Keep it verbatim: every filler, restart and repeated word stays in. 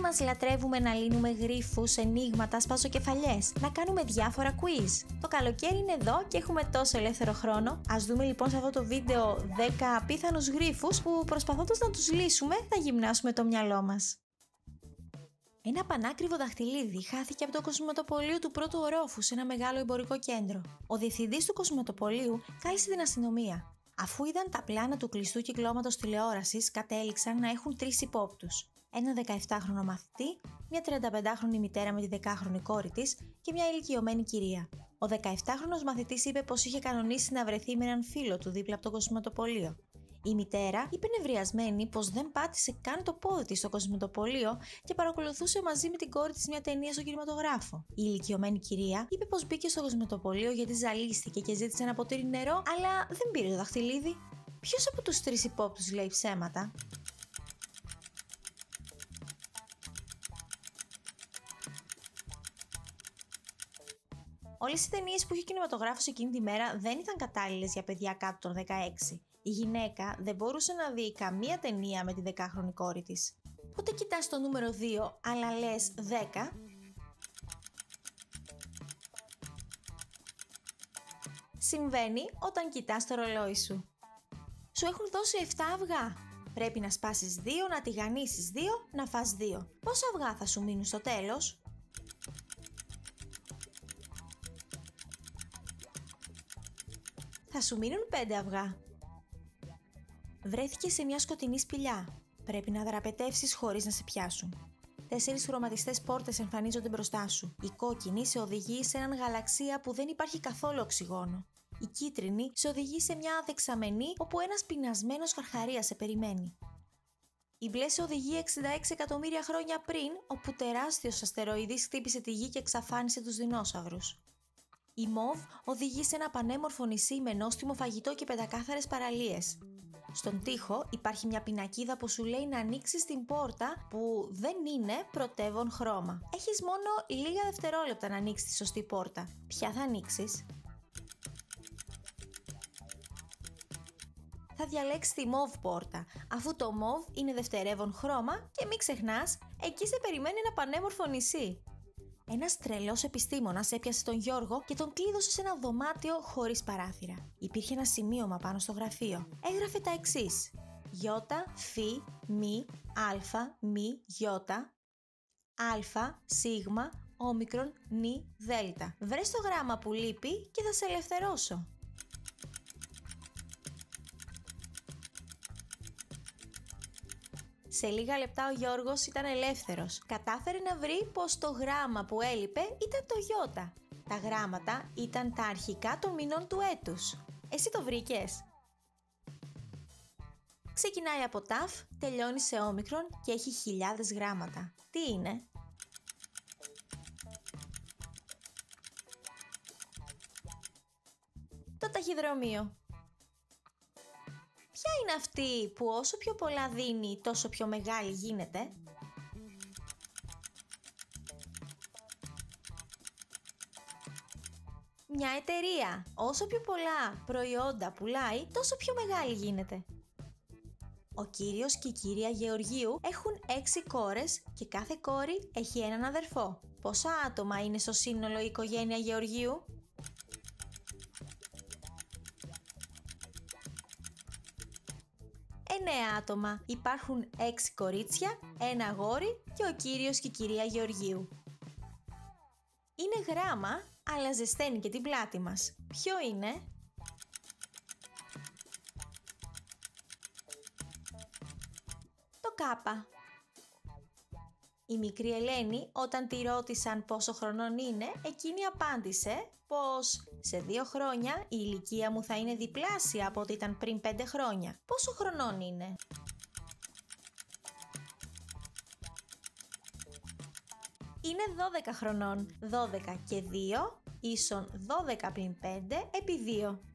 μας λατρεύουμε να λύνουμε γρίφους, ενίγματα, σπαζοκεφαλιές, να κάνουμε διάφορα quiz. Το καλοκαίρι είναι εδώ και έχουμε τόσο ελεύθερο χρόνο. Ας δούμε λοιπόν σε αυτό το βίντεο δέκα απίθανους γρίφους που προσπαθώντας να τους λύσουμε θα γυμνάσουμε το μυαλό μας. Ένα πανάκριβο δαχτυλίδι χάθηκε από το κοσμηματοπωλείο του πρώτου ορόφου σε ένα μεγάλο εμπορικό κέντρο. Ο διευθυντής του κοσμηματοπωλείου κάλεσε την αστυνομία. Αφού είδαν τα πλάνα του κλειστού κυκλώματος τηλεόρασης, κατέληξαν να έχουν τρεις υπόπτους. Ένα δεκαεπτάχρονο μαθητή, μια τριανταπεντάχρονη μητέρα με τη δεκάχρονη κόρη της και μια ηλικιωμένη κυρία. Ο δεκαεπτάχρονος μαθητής είπε πως είχε κανονίσει να βρεθεί με έναν φίλο του δίπλα από το κοσμηματοπωλείο. Η μητέρα είπε νευριασμένη πως δεν πάτησε καν το πόδι της στο κοσμηματοπωλείο και παρακολουθούσε μαζί με την κόρη της μια ταινία στο κινηματογράφο. Η ηλικιωμένη κυρία είπε πως μπήκε στο κοσμηματοπωλείο γιατί ζαλίστηκε και ζήτησε ένα ποτήρι νερό, αλλά δεν πήρε το δαχτυλίδι. Ποιος από τους τρεις υπόπτους λέει ψέματα? Όλες οι ταινίες που είχε ο κινηματογράφος εκείνη τη μέρα δεν ήταν κατάλληλες για παιδιά κάτω των δεκαέξι. Η γυναίκα δεν μπορούσε να δει καμία ταινία με τη δεκάχρονη κόρη της. Πότε κοιτάς το νούμερο δύο αλλά λες δέκα? Συμβαίνει όταν κοιτάς το ρολόι σου. Σου έχουν δώσει επτά αυγά. Πρέπει να σπάσεις δύο, να τηγανίσεις δύο, να φας δύο. Πόσα αυγά θα σου μείνουν στο τέλος? Θα σου μείνουν πέντε αυγά. Βρέθηκε σε μια σκοτεινή σπηλιά. Πρέπει να δραπετεύσεις χωρίς να σε πιάσουν. Τέσσερις χρωματιστές πόρτες εμφανίζονται μπροστά σου. Η κόκκινη σε οδηγεί σε έναν γαλαξία που δεν υπάρχει καθόλου οξυγόνο. Η κίτρινη σε οδηγεί σε μια δεξαμενή όπου ένας πεινασμένος καρχαρίας σε περιμένει. Η μπλε σε οδηγεί εξήντα έξι εκατομμύρια χρόνια πριν, όπου τεράστιος αστεροειδής χτύπησε τη γη και εξαφάνισε τους δεινόσαυρους. Η μοβ οδηγεί σε ένα πανέμορφο νησί με νόστιμο φαγητό και πεντακάθαρες παραλίες. Στον τοίχο υπάρχει μια πινακίδα που σου λέει να ανοίξεις την πόρτα που δεν είναι πρωτεύον χρώμα. Έχεις μόνο λίγα δευτερόλεπτα να ανοίξεις τη σωστή πόρτα. Ποια θα ανοίξεις? Θα διαλέξεις τη μοβ πόρτα, αφού το μοβ είναι δευτερεύον χρώμα και μην ξεχνάς, εκεί σε περιμένει ένα πανέμορφο νησί. Ένας τρελός επιστήμονας έπιασε τον Γιώργο και τον κλείδωσε σε ένα δωμάτιο χωρίς παράθυρα. Υπήρχε ένα σημείωμα πάνω στο γραφείο. Έγραφε τα εξής: Ι, Φ, Μ, Α, Μ, Ι, Α, Σίγμα, Όμικρον, Νι, Δέλτα. Βρες το γράμμα που λείπει και θα σε ελευθερώσω. Σε λίγα λεπτά ο Γιώργος ήταν ελεύθερος. Κατάφερε να βρει πως το γράμμα που έλειπε ήταν το Ι. Τα γράμματα ήταν τα αρχικά των μηνών του έτους. Εσύ το βρήκες? Ξεκινάει από ταφ, τελειώνει σε όμικρον και έχει χιλιάδες γράμματα. Τι είναι? Το ταχυδρομείο. Ποια είναι αυτή που όσο πιο πολλά δίνει τόσο πιο μεγάλη γίνεται? Μια εταιρεία. Όσο πιο πολλά προϊόντα πουλάει τόσο πιο μεγάλη γίνεται. Ο κύριος και η κυρία Γεωργίου έχουν έξι κόρες και κάθε κόρη έχει έναν αδερφό. Πόσα άτομα είναι στο σύνολο η οικογένεια Γεωργίου? Εννέα άτομα. Υπάρχουν έξι κορίτσια, ένα αγόρι και ο κύριος και η κυρία Γεωργίου. Είναι γράμμα, αλλά ζεσταίνει και την πλάτη μας. Ποιο είναι? Το κάπα. Η μικρή Ελένη, όταν τη ρώτησαν πόσο χρονών είναι, εκείνη απάντησε πως σε δύο χρόνια η ηλικία μου θα είναι διπλάσια από ό,τι ήταν πριν πέντε χρόνια. Πόσο χρονών είναι? Είναι δώδεκα χρονών. δώδεκα και δύο ίσον δώδεκα πλην πέντε επί δύο.